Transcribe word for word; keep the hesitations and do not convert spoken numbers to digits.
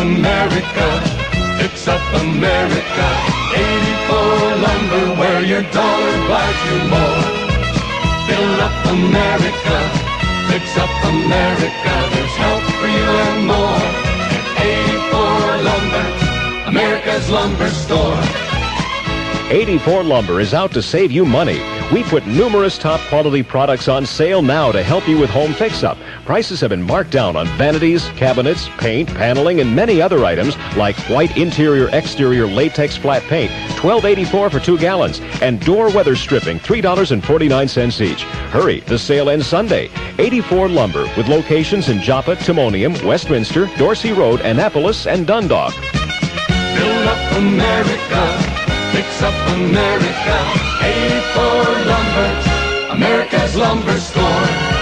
America. Fix up America. eighty-four Lumber, where your dollar buys you more. Fill up America. Fix up America. There's help for you and more. At eighty-four Lumber, America's lumber store. eighty-four Lumber is out to save you money. We put numerous top quality products on sale now to help you with home fix-up. Prices have been marked down on vanities, cabinets, paint, paneling, and many other items like white interior exterior latex flat paint, twelve eighty-four for two gallons, and door weather stripping, three dollars and forty-nine cents each. Hurry, the sale ends Sunday. eighty-four Lumber with locations in Joppa, Timonium, Westminster, Dorsey Road, Annapolis, and Dundalk. Fill up America. Fix up America. eighty-four Lumber, America's lumber store.